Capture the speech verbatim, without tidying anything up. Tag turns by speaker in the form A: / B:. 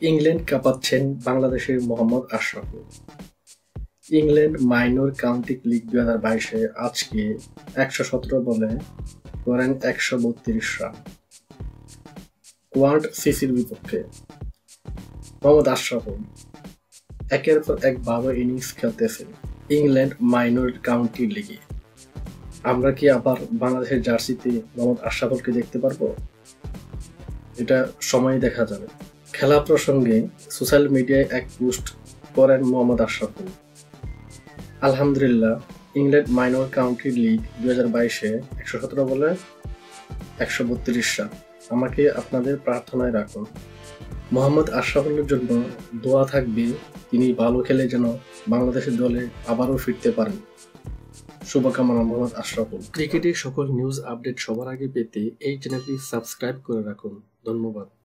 A: England কাঁপাচ্ছেন বাংলাদেশের Mohammad Ashraful. England minor county league দুই হাজার বাইশে আজকে একশো সতেরো বলে করেন একশো বত্রিশ রান কোয়ান্ড সিসির বিপক্ষে। মোহাম্মদ আশরাফুল একের পর এক ভালো ইনিংস খেলতেছে ইংল্যান্ড মাইনর কাউন্টি লিগে। আমরা কি আবার বাংলাদেশের জার্সিতে মোহাম্মদ আশরাফুলকে দেখতে পারবো? এটা সময় দেখা যাবে। খেলা প্রসঙ্গে সোশ্যাল মিডিয়ায় এক পোস্ট করেন মোহাম্মদ আশরাফুল। আলহামদুলিল্লাহ, ইংল্যান্ড মাইনর কাউন্টি লিগ দুই হাজার বাইশে একশো সতেরো বলে একশো বত্রিশ রান। আমাকে আপনাদের প্রার্থনায় রাখুন। মোহাম্মদ আশরাফুলের জন্য দোয়া থাকবে, তিনি ভালো খেলে যেন বাংলাদেশের দলে আবারও ফিরতে পারেন। শুভকামনা মোহাম্মদ আশরাফুল। ক্রিকেটের সকল নিউজ আপডেট সবার আগে পেতে এই চ্যানেলটি সাবস্ক্রাইব করে রাখুন। ধন্যবাদ।